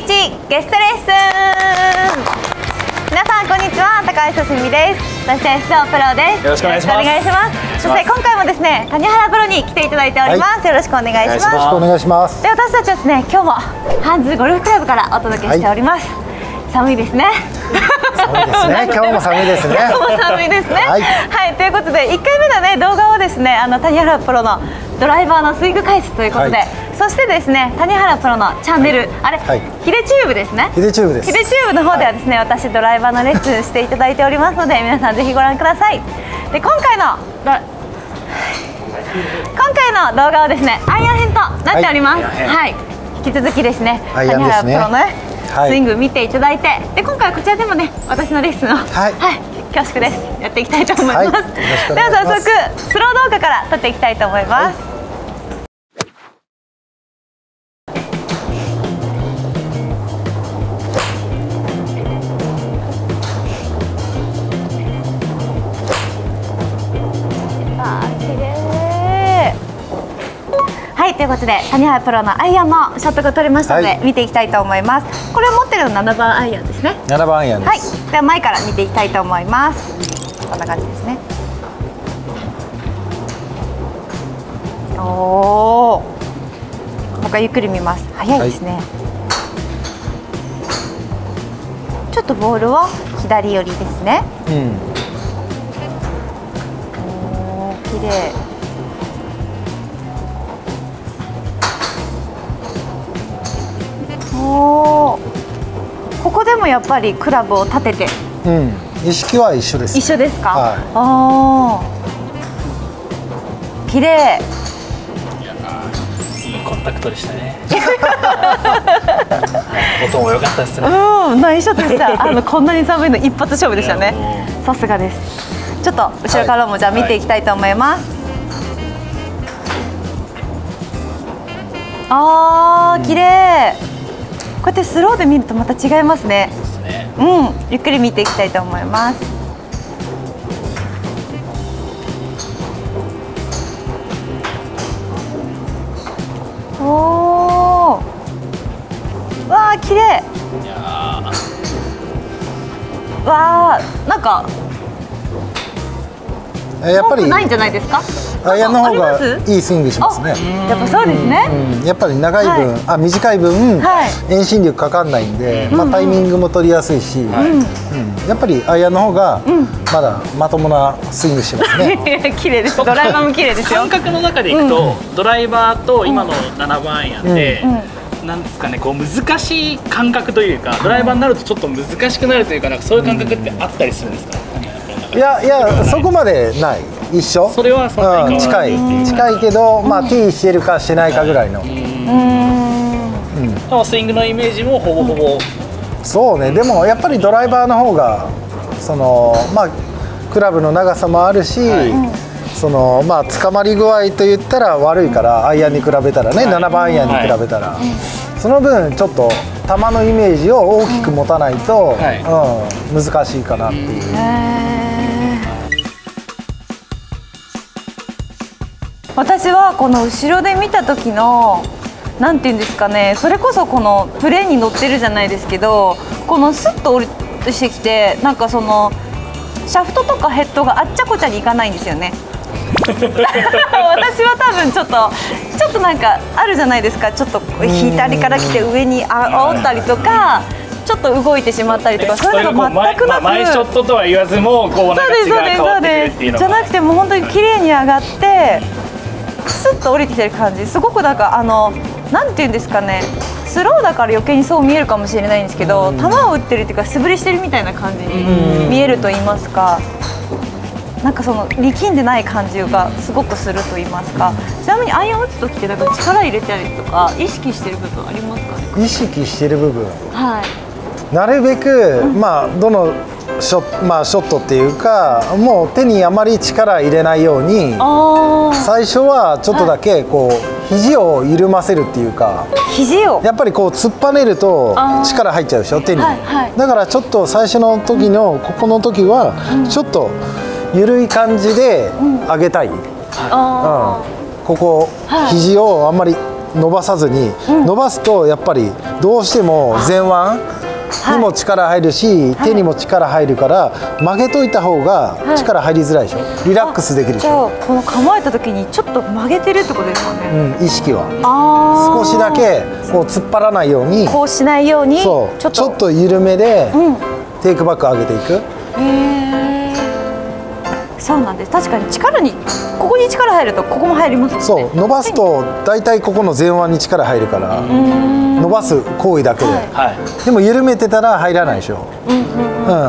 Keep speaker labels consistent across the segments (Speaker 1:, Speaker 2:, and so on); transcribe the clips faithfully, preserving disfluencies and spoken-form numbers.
Speaker 1: ちゲストレッスン。皆さんこんにちは、高橋すみです。そして須藤プロです。
Speaker 2: よろしくお願いします。
Speaker 1: お願いします。そして今回もですね、谷原プロに来ていただいております。はい、よろしくお願いします。よろ
Speaker 3: しくお願いします。
Speaker 1: で、私たちはですね、今日もハンズゴルフクラブからお届けしております。はい、寒いですね。
Speaker 3: 寒いですね。今日も寒いですね。
Speaker 1: 今日も寒いですね。はい、はい、ということでいっかいめのね動画をですね、あの谷原プロのドライバーのスイング解説ということで、はい、そしてですね谷原プロのチャンネル、はい、あれ、はい、ヒデチューブですね。
Speaker 3: ヒデチューブです。
Speaker 1: ヒデチューブの方ではですね、はい、私ドライバーのレッスンしていただいておりますので、皆さんぜひご覧ください。で、今回の今回の動画はですね、アイアン編となっております。はい、はい、引き続きですね、谷原プロのね、はい、スイング見ていただいて、で今回はこちらでもね、私のレッスンを、はい、はい、恐縮です。やっていきたいと思います。はい、では早速スロー動画から撮っていきたいと思います。はい、はい、ということで谷原プロのアイアンのショットが取れましたので、はい、見ていきたいと思います。これを持ってるのななばんアイアンですね。
Speaker 3: ななばんアイアンです。
Speaker 1: はい、では前から見ていきたいと思います。こんな感じですね。おお、僕はゆっくり見ます。早いですね。はい、ちょっとボールは左寄りですね。うん。おお、綺麗。お、ここでもやっぱりクラブを立てて、
Speaker 3: うん、意識は一緒です、ね、
Speaker 1: 一緒ですか。はい、ああ、綺麗。
Speaker 2: いや、いいコンタクトでしたね。音も良かったですね。
Speaker 1: うん、ナイスショットでした。あのこんなに寒いの一発勝負でしたね。さすがです。ちょっと後ろからもじゃあ見ていきたいと思います。はい、ああ、綺麗。こうやってスローで見るとまた違いますね。そうですね。うん、ゆっくり見ていきたいと思います。おお、わあ、綺麗。いやー、わあ、なんかやっぱりないんじゃないですか。
Speaker 3: アイアンの方がいいスイングしますね。
Speaker 1: やっぱそうですね。
Speaker 3: うん、やっぱり長い分、はい、あ短い分、はい、遠心力かかんないんで、うん、まあタイミングも取りやすいし、うんうん、やっぱりアイアンの方がまだまともなスイングしてますね。
Speaker 1: 綺麗です。ドライバーも綺麗ですよ。
Speaker 2: 感覚の中でいくと、うん、ドライバーと今のななばんアイアンで、うんうん、なんですかね、こう難しい感覚というか、ドライバーになるとちょっと難しくなるというか、なんかそういう感覚ってあったりするんですか。
Speaker 3: いやいや、そこまでない。一緒。
Speaker 2: それはそんなに、うん、
Speaker 3: 近い近いけど、まあティーしてるかしてないかぐらいの。うん。
Speaker 2: スイングのイメージもほぼほぼ。
Speaker 3: そうね。でもやっぱりドライバーの方がそのまあクラブの長さもあるし、はい、そのまあ捕まり具合と言ったら悪いから、アイアンに比べたらね、はい、ななばんアイアンに比べたら、はい、その分ちょっと球のイメージを大きく持たないと、はい、うん、難しいかなっていう。
Speaker 1: 私はこの後ろで見た時のなんていうんですかね、それこそこのプレーに乗ってるじゃないですけど、このスッと降りてきて、なんかそのシャフトとかヘッドがあっちゃこちゃにいかないんですよね。私は多分ちょっとちょっとなんかあるじゃないですか、ちょっと左から来て上にあおったりとか、ちょっと動いてしまったりとか、そういうのが全くなく、
Speaker 2: 前ショットとは言わずもこうなんか違う変わってくるっていうのが、
Speaker 1: じゃなくてもう本当に綺麗に上がってスッと降りてきてる感じ。すごくなんかあのなんていうんですかね、スローだから余計にそう見えるかもしれないんですけど、球を打ってるっていうか素振りしてるみたいな感じに見えると言いますか、なんかその力んでない感じがすごくすると言いますか。ちなみにアイアン打つ時ってなんか力入れたりとか意識してる部分ありますかね。
Speaker 3: 意識してる部分、
Speaker 1: はい、
Speaker 3: なるべく、うん、まあどのショッ、まあ、ショットっていうか、もう手にあまり力入れないように、最初はちょっとだけこう肘を緩ませるっていうか、
Speaker 1: 肘を
Speaker 3: やっぱりこう突っぱねると力入っちゃうでしょ、手に、はいはい、だからちょっと最初の時のここの時はちょっと緩い感じで上げたい、うんうん、ここ、はい、肘をあんまり伸ばさずに、伸ばすとやっぱりどうしても前腕にも力入るし、手にも力入るから曲げといた方が力入りづらいでしょ。リラックスできるでしょ。
Speaker 1: じゃあこの構えた時にちょっと曲げてるってことですかね。
Speaker 3: うん、意識は
Speaker 1: あ
Speaker 3: 少しだけこう突っ張らないように、
Speaker 1: こうしないように
Speaker 3: そう
Speaker 1: ちょっと
Speaker 3: ちょっと緩めで
Speaker 1: うん
Speaker 3: テイクバック上げていく。
Speaker 1: へえ、そうなんです。確かに力にここに力入るとここも入りますもんね。
Speaker 3: そう伸ばすと大体ここの前腕に力入るから伸ばす行為だけで、
Speaker 2: はい
Speaker 3: でも緩めてたら入らないでしょ。
Speaker 1: うんうんうん。
Speaker 3: うん、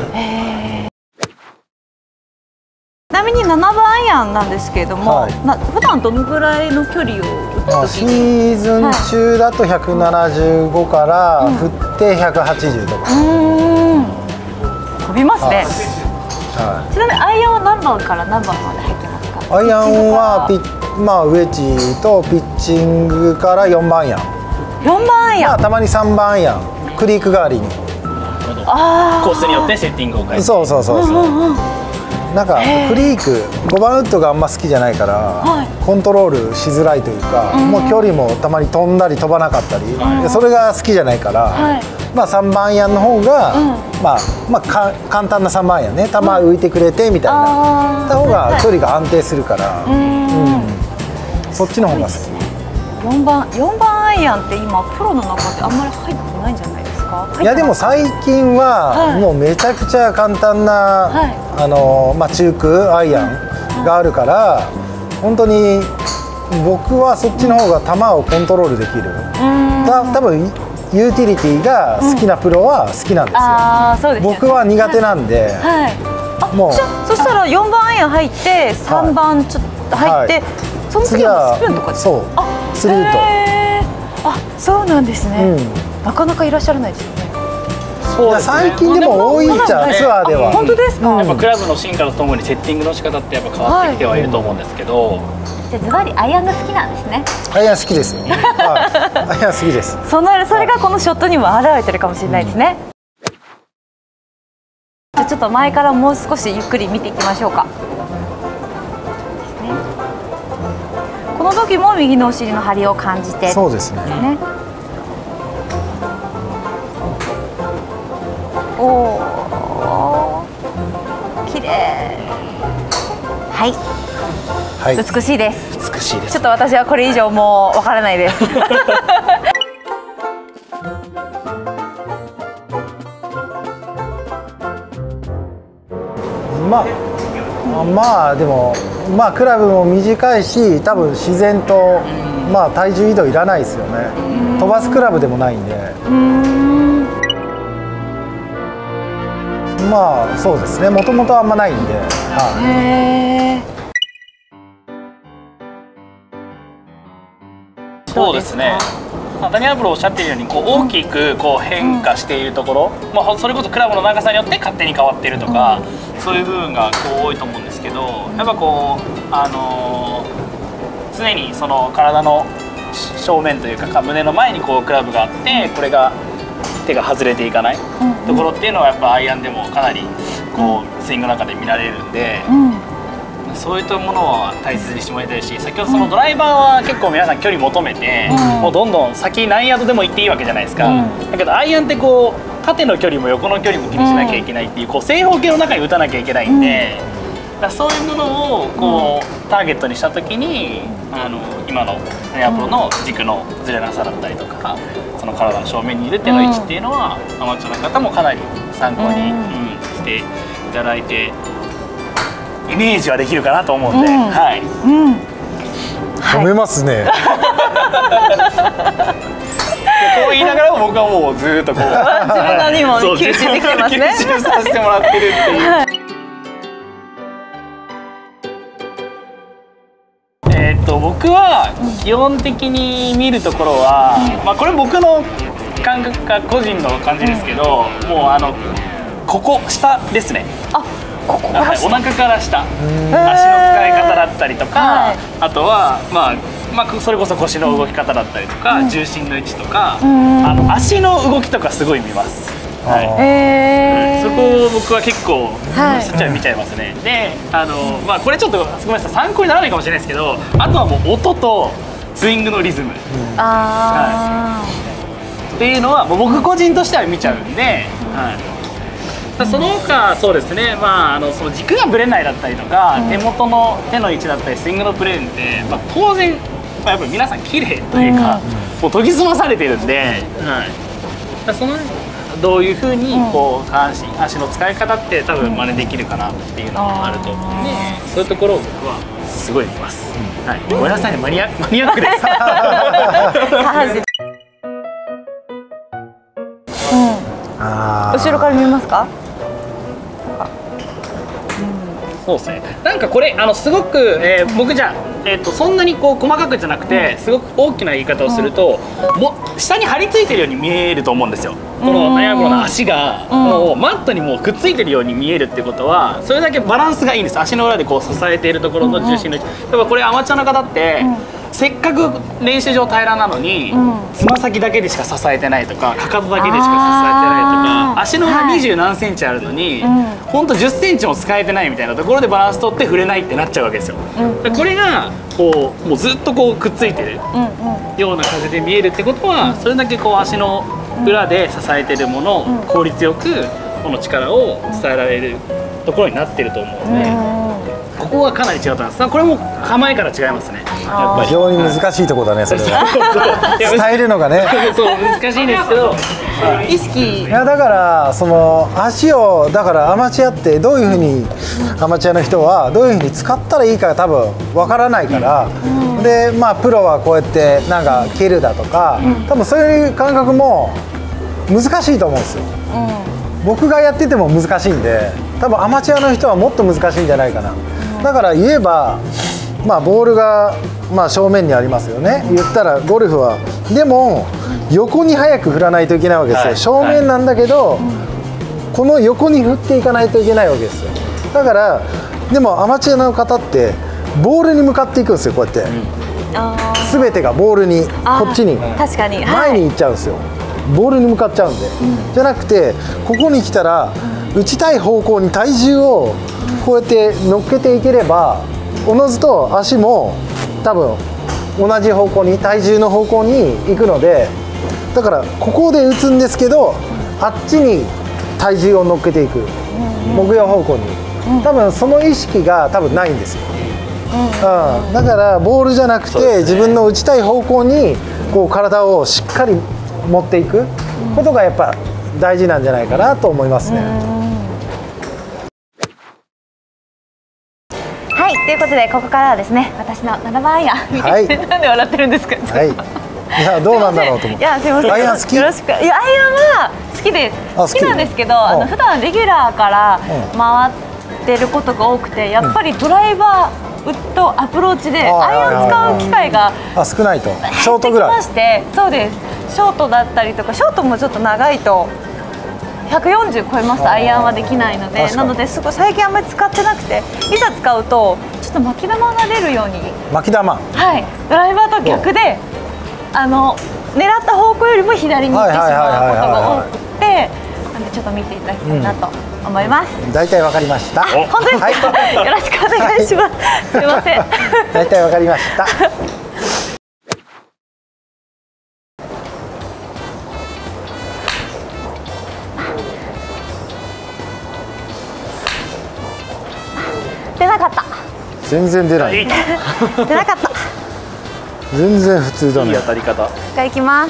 Speaker 1: ちなみにななばんアイアンなんですけれども、
Speaker 3: はい
Speaker 1: な普段どのぐらいの距離を打
Speaker 3: まあ
Speaker 1: つ時
Speaker 3: シ
Speaker 1: に。
Speaker 3: ーズン中だとひゃくななじゅうごから振ってひゃくはちじゅうとか、
Speaker 1: うーん飛びますね。
Speaker 3: は
Speaker 1: ちなみにアイアンは何番から何番まで入ってますか。
Speaker 3: い、アイアンはピッ、まあ、ウェッジとピッチングからよんばんアイアン、
Speaker 1: よんばんアイアン。
Speaker 3: まあ、たまにさんばんアイアンクリーク代わりに。
Speaker 1: あ
Speaker 2: コースによってセッティングを変えて。
Speaker 3: そうそうそうそう、
Speaker 1: うんうんうん。
Speaker 3: なんかクリークごばんウッドがあんま好きじゃないから、
Speaker 1: はい
Speaker 3: コントロールしづらいというか、
Speaker 1: うん
Speaker 3: もう距離もたまに飛んだり飛ばなかったり、
Speaker 2: はい
Speaker 3: でそれが好きじゃないから、
Speaker 1: はい
Speaker 3: まあさんばんアイアンの方が、
Speaker 1: うん
Speaker 3: まあ、まあか簡単なさんばんアイアンね、球浮いてくれてみたいな、
Speaker 1: あー
Speaker 3: した方が距離が安定するから、
Speaker 1: うーん。
Speaker 3: そっちの方が好き。
Speaker 1: よんばんよんばんアイアンって今プロの中であんまり入ってないんじゃないですか。
Speaker 3: いやでも最近は
Speaker 1: はい
Speaker 3: もうめちゃくちゃ簡単な、
Speaker 1: はい
Speaker 3: あのまあ、中空アイアンがあるから、本当に僕はそっちの方が球をコントロールできる。
Speaker 1: うーん。
Speaker 3: た多分ユーティリティが好きなプロは好きなんですよ。
Speaker 1: ああそうですよね。
Speaker 3: 僕は苦手なんで、
Speaker 1: はい。あ
Speaker 3: もう
Speaker 1: じゃあそしたらよんばんアイアン入ってさんばんちょっと入って、
Speaker 3: はい
Speaker 1: その次
Speaker 3: 次は
Speaker 1: はスプーンとかですか。
Speaker 3: そう
Speaker 1: あ
Speaker 3: スリーウッド
Speaker 1: へーあそうなんですね、
Speaker 3: うん
Speaker 1: なかなかいらっしゃらないですよね。
Speaker 3: いや最近でも多いじゃん、ツアーでは。
Speaker 1: あ本当ですか。
Speaker 3: うん
Speaker 2: やっぱクラブの進化とともにセッティングの仕方ってやっぱ変わってきてはいると思うんですけど、
Speaker 1: じゃあズバリアイアンが好きなんですね。
Speaker 3: アイアン好きですよ。はい、アイアン好きです。
Speaker 1: そのそれがこのショットにも表れてるかもしれないですね。じゃあちょっと前からもう少しゆっくり見ていきましょうか。ですね。この時も右のお尻の張りを感じて。
Speaker 3: そうですね。
Speaker 1: ね。おお。綺麗。はい。
Speaker 3: はい。
Speaker 1: 美しいです。
Speaker 2: 美しいです
Speaker 1: ちょっと私はこれ以上もうわからないです。
Speaker 3: まあ、まあでもまあクラブも短いし、多分自然とまあ体重移動いらないですよね。飛ばすクラブでもないんで。まあそうですね。もともとあんまないんで。はい。
Speaker 1: へー
Speaker 2: そうですね。まあダニエルプロおっしゃっているようにこう大きくこう変化しているところ、まあ、それこそクラブの長さによって勝手に変わっているとか、そういう部分がこう多いと思うんですけど、やっぱこう、あのー常にその体の正面というか胸の前にこうクラブがあって、これが手が外れていかないところっていうのはやっぱアイアンでもかなりこうスイングの中で見られるんで。
Speaker 1: うん
Speaker 2: そういったものは大切にしてもらいたいし、先ほどそのドライバーは結構皆さん距離求めて、
Speaker 1: うん
Speaker 2: もうどんどん先何ヤードでも行っていいわけじゃないですか、
Speaker 1: うん
Speaker 2: だけどアイアンってこう縦の距離も横の距離も気にしなきゃいけないっていう、こう正方形の中に打たなきゃいけないんで、だからそういうものをこうターゲットにした時にあの今のダニエルプロの軸のずれなさだったりとか、その体の正面にいる手の位置っていうのは、アマチュアの方もかなり参考に、
Speaker 1: うん
Speaker 2: うんしていただいて。イメージはできるかなと思うんで、
Speaker 1: うん
Speaker 2: はい。
Speaker 1: うん
Speaker 3: 褒めますね。
Speaker 2: こう言いながらも僕はもうずーっとこう
Speaker 1: 自分のにも
Speaker 2: そう
Speaker 1: 吸収できてますね。
Speaker 2: 吸収させてもらってるっていう。えーっと僕は基本的に見るところは、まあこれ僕の感覚か個人の感じですけど、もうあのここ下ですね。
Speaker 1: あ、ここから
Speaker 2: はい、お
Speaker 1: 下。
Speaker 2: 腹から下、足の使い方だったりとか、
Speaker 1: はい
Speaker 2: あとは、まあ、まあそれこそ腰の動き方だったりとか、重心の位置とか、
Speaker 1: ん
Speaker 2: あの足の動きとかすごい見ます。はい
Speaker 1: へー
Speaker 2: そこを僕は結構、
Speaker 1: はい
Speaker 2: そっちは見ちゃいますね。で、あのまあこれちょっとごめんなさい参考にならないかもしれないですけど、あとはもう音とスイングのリズム、
Speaker 1: あ
Speaker 2: っていうのはもう僕個人としては見ちゃうんで、はい、その他そうですね、まあ、あのその軸がぶれないだったりとか、うん、手元の手の位置だったりスイングのプレーンって、まあ、当然、まあ、やっぱり皆さん綺麗というか、うん、もう研ぎ澄まされてるんで、はい、そのどういうふうにこう下半身足の使い方って多分真似できるかなっていうのがあると思うんで、そういうところを僕はすごい見ます、うん、はい、ごめんなさいね、マニアマニアックです
Speaker 1: 後ろから見ますか？
Speaker 2: そうですね。なんかこれあのすごく、えー、僕じゃあ、えー、とそんなにこう細かくじゃなくてすごく大きな言い方をすると、うん、も下に張り付いてるように見えると思うんですよ。このナイアグラの足がもうマットにもうくっついてるように見えるってことはそれだけバランスがいいんです。足の裏でこう支えているところの重心の位置。例えばこれアマチュアの方って、うん、せっかく練習場平らなのにつま、うん、先だけでしか支えてないとかかかとだけでしか支えてないとか足の裏にじゅうなんセンチあるのに、はい、ほんとじゅっセンチも使えてないみたいなところでバランス取って触れないってなっちゃうわけですよ。うん、これがこうもうずっとこうくっついてるような感じで見えるってことは、うん、それだけこう足の裏で支えてるものを効率よくこの力を伝えられるところになってると思うので、ここはかなり違うと思います。これも構えから違いますね。やっぱり
Speaker 3: 非常に難しいところだね、それは伝えるのがね
Speaker 2: そう難しいんですけど、
Speaker 1: 意識
Speaker 3: いやだからその足をだからアマチュアってどういうふうにアマチュアの人はどういうふうに使ったらいいか多分わからないから、うん、でまあプロはこうやってなんか蹴るだとか、うん、多分そういう感覚も難しいと思うんですよ。うん、僕がやってても難しいんで多分アマチュアの人はもっと難しいんじゃないかな。だから言えばまあボールがまあ正面にありますよね。言ったらゴルフはでも横に早く振らないといけないわけですよ。はい、正面なんだけど、はい、この横に振っていかないといけないわけですよ。だからでもアマチュアの方ってボールに向かっていくんですよ。こうやって、うん、全てがボールにこっちに
Speaker 1: 確かに
Speaker 3: 前に行っちゃうんですよ。ボールに向かっちゃうんで、うん、じゃなくてここに来たら打ちたい方向に体重をこうやって乗っけていければおのずと足も多分同じ方向に体重の方向に行くので、だからここで打つんですけどあっちに体重を乗っけていく、目標方向に多分その意識が多分ないんですよ。うん、だからボールじゃなくて自分の打ちたい方向にこう体をしっかり持っていくことがやっぱ大事なんじゃないかなと思いますね。
Speaker 1: はい、ということでここからはですね私のななばんアイアン見て、はい、なんで笑ってるんですか。
Speaker 3: はい、いやどうなんだろうと思って。
Speaker 1: いやすみません。
Speaker 3: アイアン好き？
Speaker 1: よろしく。いやアイアンは好きです。好きなんですけど、あの普段レギュラーから回ってることが多くて、やっぱりドライバー、ウッド、アプローチでアイアン使う機会が
Speaker 3: あ少ないと。ショートぐらい。
Speaker 1: 減ってきまして、そうです。ショートだったりとか、ショートもちょっと長いとひゃくよんじゅう超えますとアイアンはできないので、なのですごい最近あんまり使ってなくて、いざ使うとちょっと巻き玉が出るように。
Speaker 3: 巻き玉。
Speaker 1: はい。ドライバーと逆で、あの狙った方向よりも左に行ってしまうことが多くて、なんでちょっと見ていただきたいなと思います。
Speaker 3: 大体わかりました。
Speaker 1: 本当ですか。よろしくお願いします。すみません。
Speaker 3: 大体わかりました。
Speaker 1: 出なかった。
Speaker 3: 全然出ない。
Speaker 1: 出なかった。
Speaker 3: 全然普通だね。
Speaker 2: いい当たり方。
Speaker 1: じゃあ行きます。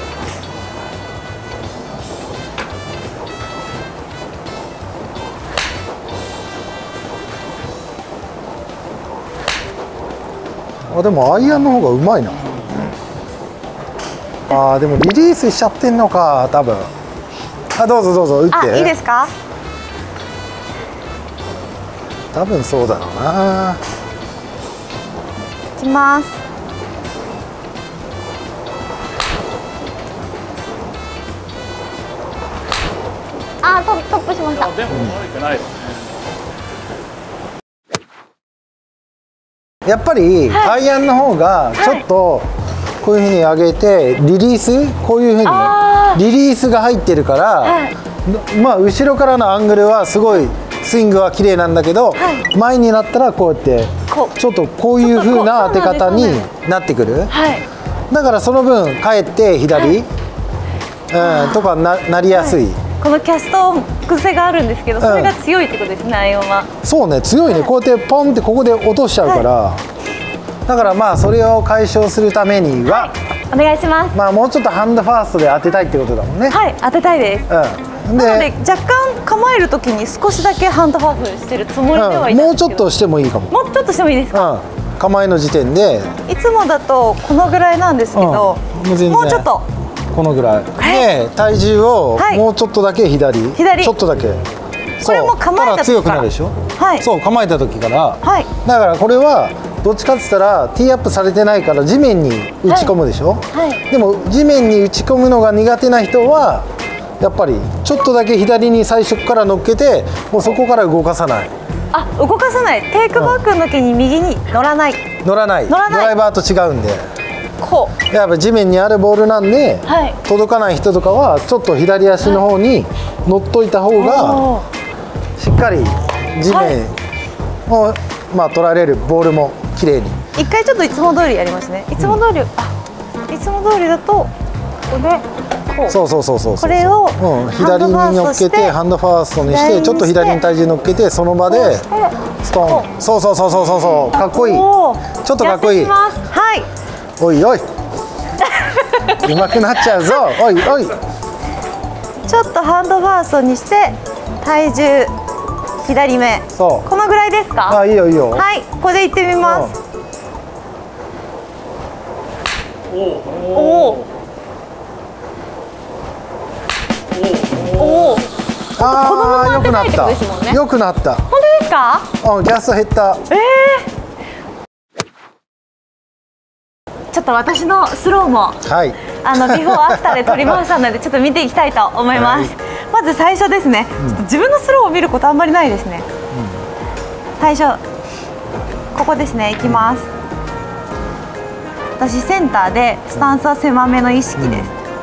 Speaker 3: あでもアイアンの方がうまいな。あーでもリリースしちゃってんのか多分。あどうぞどうぞ打って。
Speaker 1: あいいですか。
Speaker 3: 多分そうだろうな。
Speaker 1: いきます。あトトップしました。
Speaker 2: でも悪くないですね。
Speaker 3: やっぱりアイアンの方がちょっとこういうふうに上げてリリースこういうふうにねリリースが入ってるから、はい、まあ後ろからのアングルはすごいスイングは綺麗なんだけど、はい、前になったらこうやって
Speaker 1: こう
Speaker 3: ちょっとこういう風な当て方になってくる。
Speaker 1: はい。
Speaker 3: だからその分かえって左、はい、うんとかななりやすい、はい、
Speaker 1: このキャスト癖があるんですけど、それが強いってことですね、アイオンは。
Speaker 3: そうね、強いね、こうやってポンってここで落としちゃうから、はい、だからまあそれを解消するためには、はい、
Speaker 1: お願いします。
Speaker 3: まあもうちょっとハンドファーストで当てたいってことだもんね。
Speaker 1: はい、当てたいです。
Speaker 3: うん、
Speaker 1: なので若干構えるときに少しだけハンドファーストしてるつもりではいたんですけど、
Speaker 3: うん、もうちょっとしてもいいかも。
Speaker 1: もうちょっとしてもいいですか。
Speaker 3: うん、構えの時点で
Speaker 1: いつもだとこのぐらいなんですけど、うん、もう全然もうちょっとこ
Speaker 3: のぐらいで体重をもうちょっとだけ左、はい、ちょっとだけ
Speaker 1: これも構えた時から
Speaker 3: 強くなるでしょ、はい、そう構えた時から、
Speaker 1: はい、
Speaker 3: だからこれはどっちかって言ったらティーアップされてないから地面に打ち込むでしょ、はいはい、でも地面に打ち込むのが苦手な人はやっぱりちょっとだけ左に最初から乗っけてもうそこから動かさない。
Speaker 1: あ、動かさない。テイクバックの時に右に乗らない、
Speaker 3: うん、乗らないドライバーと違うんで、
Speaker 1: こう
Speaker 3: やっぱ地面にあるボールなんで、はい、届かない人とかはちょっと左足の方に乗っといた方がしっかり地面を、はい、まあ取られるボールも綺麗に。
Speaker 1: 一回ちょっといつも通りやりますね。いつも通り、うん、あ、いつも通りだとここでこう、
Speaker 3: そうそうそうそう、
Speaker 1: これを、
Speaker 3: うん、左に乗っけてハンドファーストにしてちょっと左に体重乗っけてその場でストーン、そうそうそうそうそうそう、かっこいい、ちょっとかっこいい。
Speaker 1: はい、
Speaker 3: おいおいうまくなっちゃうぞ、おいおい。
Speaker 1: ちょっとハンドファーストにして体重左目、そうこのぐらいですか。
Speaker 3: あ、いいよいいよ。
Speaker 1: はい、これでいってみます。おおおお、
Speaker 3: ああ、良くなった。良くなった。
Speaker 1: 本当ですか。
Speaker 3: うん、ギャス減った。
Speaker 1: ええー、ちょっと私のスローも、はい、あのビフォーアフターで撮りましたのでちょっと見ていきたいと思います。はい、まず最初ですね、うん、自分のスローを見ることあんまりないですね。うん、最初ここですね、いきます。私センターでスタンスは狭めの意識です。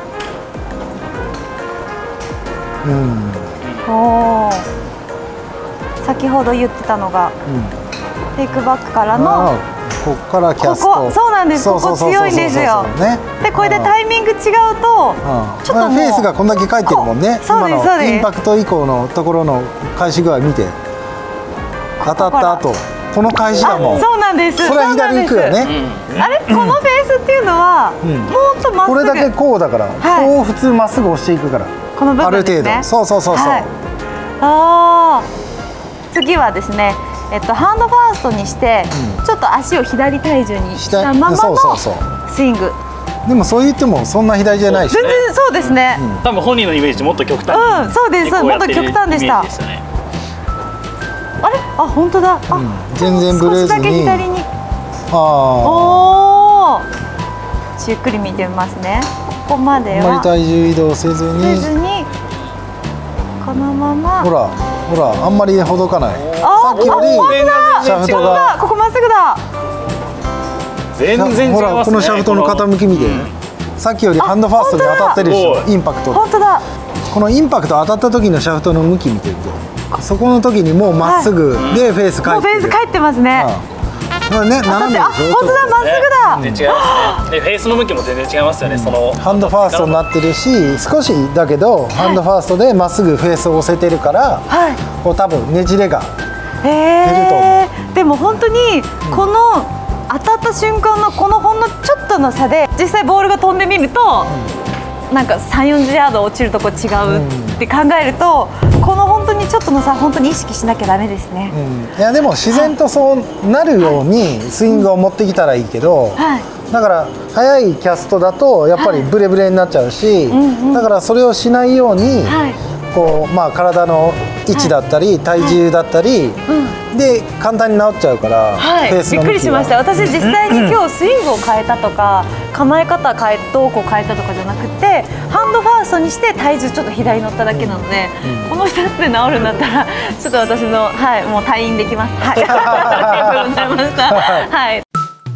Speaker 1: うん、おお、先ほど言ってたのが、うん、テイクバックからの
Speaker 3: ここからキャスト、
Speaker 1: ここ、そうなんです、ここ強いんですよ。でこれでタイミング違うと、うん、
Speaker 3: ちょっとフェースがこんだけ返ってるもんね。
Speaker 1: そうですそうです。
Speaker 3: インパクト以降のところの返し具合見て、当たった後この返しだもん。
Speaker 1: そうなんです。
Speaker 3: それは左行くよね。
Speaker 1: あれ、このフェースっていうのは、うん、もっとまっすぐ、
Speaker 3: これだけこうだから、はい、こう普通まっすぐ押していくから、
Speaker 1: この部分ですね、
Speaker 3: ある程度。そうそうそうそう、はい、
Speaker 1: ああ、次はですね、えっと、ハンドファーストにして、うん、ちょっと足を左体重にしたままのスイング。
Speaker 3: でもそう言ってもそんな左じゃないし、
Speaker 1: 全然そうですね、
Speaker 2: うん、多分本人のイメージもっと極端に、
Speaker 1: うん、そうです、もっと極端でした。あれ、あ、本当だ、あ、うん、
Speaker 3: 全然ブレずに、少しだけ左に、
Speaker 1: ああ、おお、ゆっくり見てみますね。ここまでは
Speaker 3: あまり体重移動せずに、
Speaker 1: せずにこのまま、
Speaker 3: ほらほら、あんまりほどかない。さっきよりシャフトが、
Speaker 1: ここまっすぐだ。
Speaker 2: 全然違いますね。
Speaker 3: ほら、このシャフトの傾き見て、うん、さっきよりハンドファーストに当たってるでしょ、インパクト。
Speaker 1: 本当だ。
Speaker 3: このインパクト当たった時のシャフトの向き見てみて、そこの時にもうまっすぐでフェース返ってる。
Speaker 1: もうフェース返ってますね。
Speaker 3: これね、斜めでしょ。
Speaker 1: あ、本当だ、まっすぐだ。
Speaker 2: 全然違いますね。で、フェースの向きも全然違いますよね。その
Speaker 3: ハンドファーストになってるし、少しだけどハンドファーストでまっすぐフェースを押せてるから、はい、こう多分ねじれが
Speaker 1: 出ると思う。でも本当にこの当たった瞬間のこのほんのちょっとの差で実際ボールが飛んでみると、うん、なんかさんじゅう、よんじゅうヤード落ちるとこ違うって考えると、うん、この本当にちょっとの差本当に意識しなきゃダメですね。
Speaker 3: うん、いやでも自然とそうなるようにスイングを持ってきたらいいけど、はい、だから速いキャストだとやっぱりブレブレになっちゃうし、はい、だからそれをしないように、はい、こうまあ体の位置だったり、はい、体重だったり、はい、で簡単に治っちゃうから、
Speaker 1: はい、
Speaker 3: フェースの向きが
Speaker 1: びっくりしました。私実際に今日スイングを変えたとか構え方変えどうこう変えたとかじゃなくて、ハンドファーストにして体重ちょっと左に乗っただけなので、うん、このふたつで治るんだったらちょっと私の、はい、もう退院できます。はい、ありがとうございました。はい。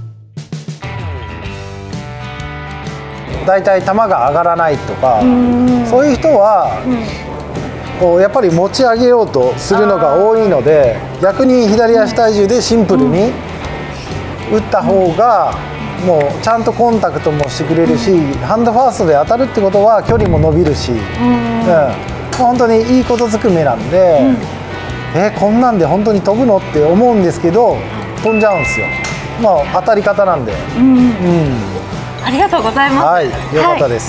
Speaker 3: だいたい球が上がらないとか、そういう人は、うん、こうやっぱり持ち上げようとするのが多いので、逆に左足体重でシンプルに打った方がもうちゃんとコンタクトもしてくれるし、ハンドファーストで当たるってことは距離も伸びるし、うん、本当にいいことずくめなんで、うん、えこんなんで本当に飛ぶのって思うんですけど飛んじゃうんですよ。まあ当たり方なんで、うん、うん、
Speaker 1: ありがとうございます。
Speaker 3: はい、よかったです。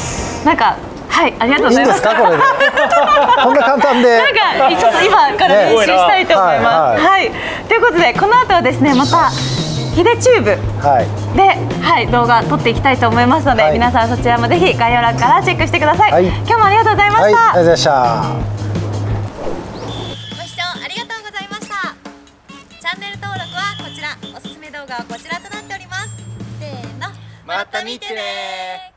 Speaker 1: はい、なんかはいありがとうございます。
Speaker 3: いいんですかこれでこんな簡単で
Speaker 1: なんかちょっと今から練習したいと思います。ね、はい、はい、ということでこの後はですねまたヒデチューブで、はいはい、動画撮っていきたいと思いますので、はい、皆さんそちらもぜひ概要欄からチェックしてください。はい、今日もありがとうございました。はい、
Speaker 3: ありがとうございました。
Speaker 4: ご視聴ありがとうございました。チャンネル登録はこちら、おすすめ動画はこちらとなっております。せーの、また見てね。